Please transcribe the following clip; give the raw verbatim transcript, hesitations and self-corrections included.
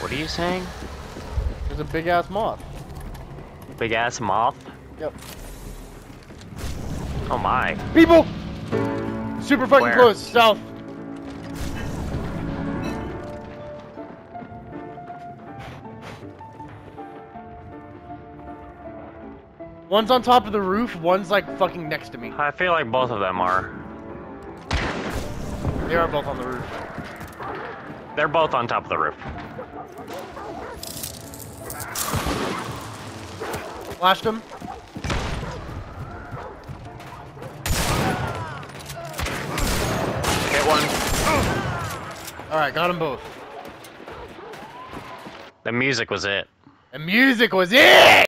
What are you saying? There's a big ass moth. Big ass moth? Yep. Oh my. People! Super fucking Where? close, south. One's on top of the roof, one's like fucking next to me. I feel like both of them are. They are both on the roof. They're both on top of the roof. Flashed him. Hit one. Alright, got them both. The music was it. The music was it!